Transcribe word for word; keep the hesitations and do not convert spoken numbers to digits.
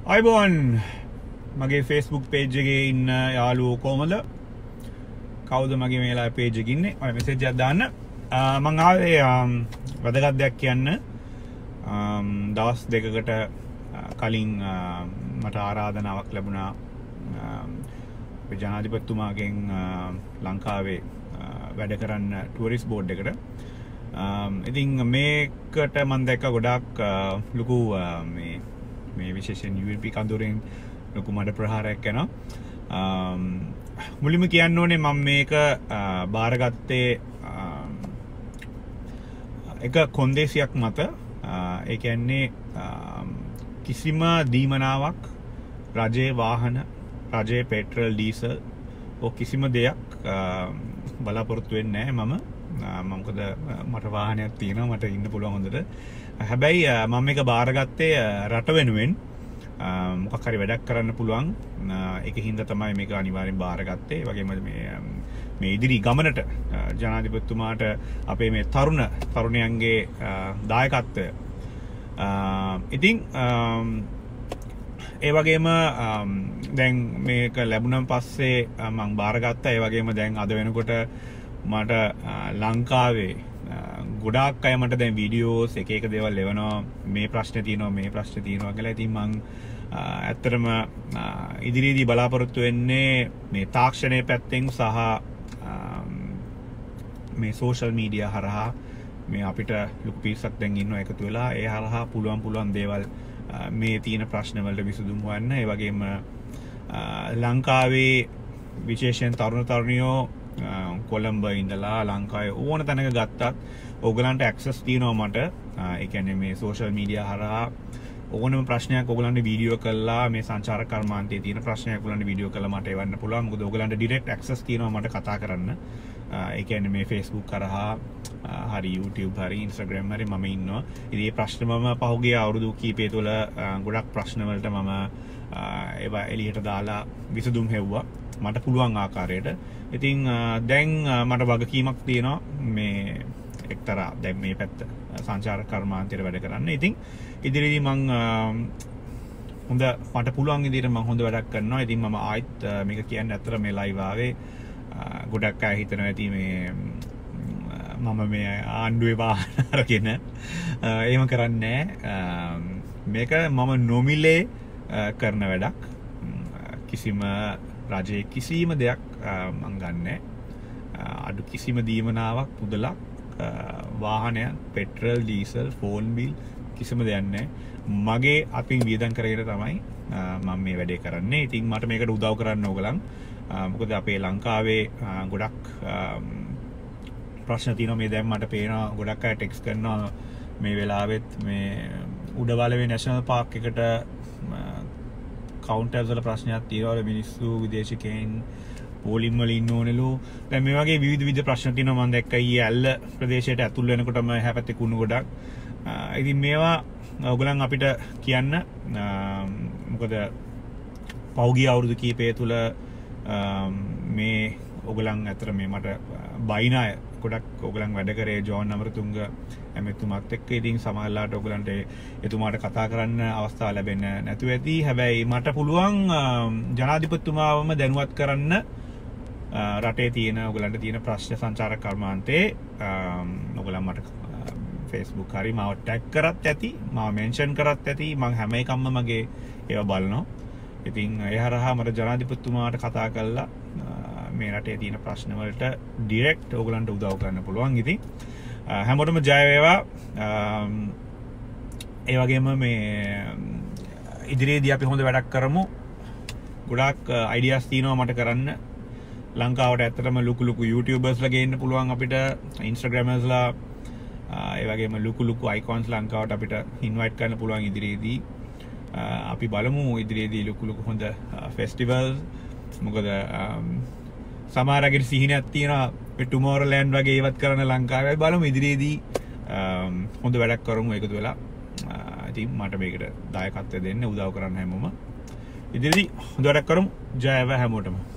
අයිබෝන් මගේ Facebook page එකේ ඉන්න යාළුවෝ කොහමද? කවුද මගේ මේ වෙලාවේ page එකේ ඉන්නේ? ඔය message එකක් දාන්න. මම ආවේ වැදගත් දෙයක් කියන්න. දවස් දෙකකට කලින් මට ආරාධනාවක් ලැබුණා අපේ ජනාධිපතිතුමාගෙන් ලංකාවේ වැඩ කරන්න ටුවරිස්ට් බෝඩ් එකට. ඉතින් මේකට මම දැක්ක ගොඩක් ලොකු මේ මේ විශේෂයෙන් U N P කඳුරෙන් ලොකු මඩ ප්‍රහාරයක් යනවා. මුලින්ම කියන්න ඕනේ මම මේක බාරගත්තේ එක කොන්දේසියක් මත. ඒ කියන්නේ කිසිම දීමනාවක් රජයේ වාහන, රජයේ පෙට්‍රල්, ඩීසල් ඔය කිසිම දෙයක් බලාපොරොත්තු වෙන්නේ නැහැ මම. මොකද මට වාහනයක් තියෙනවා, මට ඉන්න පුළුවන් හොඳට. හැබැයි මම මේක බාරගත්තේ රට වෙනුවෙන් මොකක් හරි වැඩක් කරන්න පුළුවන්. ඒක හින්දා තමයි මේක අනිවාර්යෙන් බාරගත්තේ. ඒ වගේම මේ මේ ඉදිරි ගමනට ජනාධිපතිතුමාට අපේ මේ තරුණ තරුණයන්ගේ දායකත්වය. ඉතින් ඒ වගේම දැන් මේක ලැබුණන් පස්සේ මම බාරගත්තා. ඒ වගේම දැන් අද වෙනකොට මට ලංකාවේ ගොඩාක් අය මට දැන් වීඩියෝස් එක එක දේවල් එවනවා, මේ ප්‍රශ්නේ තියෙනවා, මේ ප්‍රශ්නේ තියෙනවා කියලා. ඉතින් මම ඇත්තටම ඉදිරියේදී බලාපොරොත්තු වෙන්නේ මේ තාක්ෂණයේ පැත්තෙන් සහ මේ සෝෂල් මීඩියා හරහා මේ අපිට ලොකු පිරිසක් දැන් ඉන්නවා එකතු වෙලා, ඒ හරහා පුළුවන් පුළුවන් දේවල් මේ තියෙන ප්‍රශ්න වලට විසඳුම් හොයන්න. ඒ වගේම ලංකාවේ විශේෂයෙන් තරුණ තරුණියෝ කොළඹ ඉඳලා ලංකාවේ ඕන තැනක ගත්තත් ඕගලන්ට ඇක්සස් තියෙනවා මට. ඒ කියන්නේ මේ සෝෂල් මීඩියා හරහා ඕනම ප්‍රශ්නයක් ඕගලන්ට වීඩියෝ කරලා, මේ සංචාරක කර්මාන්තයේ තියෙන ප්‍රශ්නයක් ඕගලන්ට වීඩියෝ කරලා මට එවන්න පුළුවන්. මොකද ඕගලන්ට ඩිරෙක්ට් ඇක්සස් තියෙනවා මට කතා කරන්න. ඒ කියන්නේ මේ Facebook කරහා හරි, YouTube හරි, Instagram හරි මම ඉන්නවා. ඉතින් මේ ප්‍රශ්න මම පහුගිය අවුරුදු කීපය තුළ ගොඩක් ප්‍රශ්න වලට මම ඒවා එළියට දාලා විසඳුම් හෙව්වා මට පුළුවන් ආකාරයට. ඉතින් දැන් මට වගකීමක් තියෙනවා මේ එක්තරා දැන් මේ පැත්ත සංචාරක කර්මාන්තයට වැඩ කරන්න. ඉතින් ඉදිරියේදී මම හොඳ මට පුළුවන් විදිහට මම හොඳ වැඩක් කරනවා. ඉතින් මම ආයිත් මේක කියන්නේ ඇත්තට මේ ලයිව් ආවේ ගොඩක් අය හිතනවා ඇති මේ මම මේ ආණ්ඩුවේ වාහන අරගෙන එහෙම කරන්නේ නැහැ. මේක මම නොමිලේ කරන වැඩක්. කිසිම රජයේ කිසිම දෙයක් මං ගන්නෑ. අඩු කිසිම දීමනාවක්, පුදලක්, වාහනයක්, පෙට්‍රල්, ඩීසල්, ෆෝන් බිල් කිසිම දෙයක් නැහැ. මගේ අතින් වියදම් කරගෙන තමයි මම මේ වැඩේ කරන්නේ. ඉතින් මට මේකට උදව් කරන්න ඕගලන්. මොකද අපේ ලංකාවේ ගොඩක් ප්‍රශ්න තියෙනවා. මේ දැන් මට පේනවා ගොඩක් අය ටෙක්ස්ට් කරනවා මේ වෙලාවෙත් මේ උඩවලවේ නැෂනල් පාර්ක් එකට කවුන්ටර්ස් වල ප්‍රශ්නයක් තියෙනවා. මිනිස්සු විදේශිකයන් පෝලිම් වල ඉන්න ඕනෙලු. දැන් මේ වගේ විවිධ විවිධ ප්‍රශ්න තියෙනවා. මම දැක්කා ඊයේ ඇල්ල ප්‍රදේශයට ඇතුල් වෙනකොටම එහා පැත්තේ කුණු ගොඩක්. ඉතින් මේවා ඔයගලන් අපිට කියන්න. මොකද පෞගිය අවුරුදු කීපය තුළ මේ ඔයගලන් අතර මේ මට බයින අය ගොඩක් ඔයගලන් වැඩ කරේ ජෝන් අමරතුංග ඇමතුමාත් එක්ක. ඉතින් සමහරලාට ඔයගලන්ට එතුමාට කතා කරන්න අවස්ථාව ලැබෙන්නේ නැතුව ඇති. හැබැයි මට පුළුවන් ජනාධිපතිතුමාවම දැනුවත් කරන්න රටේ තියෙන ඔයගලන්ට තියෙන ප්‍රශ්න සංචාරක කර්මාන්තේ ඔයගලන් මට Facebook හරි මාව ටැග් කරත් ඇති, මාව මෙන්ෂන් කරත් ඇති. මම හැම එකක්ම මගේ ඒවා බලනවා. ඉතින් ඒ හරහා මට ජනාධිපතිතුමාට කතා කරලා මේ රටේ තියෙන ප්‍රශ්න වලට ඩිරෙක්ට් ඕගලන්ට උදව් කරන්න පුළුවන්. ඉතින් හැමෝටම ජය වේවා. ඒ වගේම මේ ඉදිරියේදී අපි හොඳ වැඩක් කරමු. ගොඩාක් අයිඩියාස් තියෙනවා මට කරන්න. ලංකාවට ඇත්තටම ලොකු ලොකු YouTubers ලා ගේන්න පුළුවන් අපිට, Instagrammers ලා, ඒ වගේම ලොකු ලොකු icons ලංකාවට අපිට ඉන්වයිට් කරන්න පුළුවන් ඉදිරියේදී. අපි බලමු ඉදිරියේදී ලොකු ලොකු හොඳ ෆෙස්ටිවල්ස්. මොකද සමහර අයට සිහිනයක් තියෙනවා මේ ටුමෝරෝලෑන්ඩ් වගේ ඒවත් කරන ලංකාවේ. බලමු ඉදිරියේදී හොඳ වැඩක් කරමු එකතු වෙලා. ඉතින් මට මේකට දායකත්වය දෙන්න උදව් කරන්න හැමෝම. ඉදිරියේදී හොඳ වැඩක් කරමු. ජය වේවා හැමෝටම.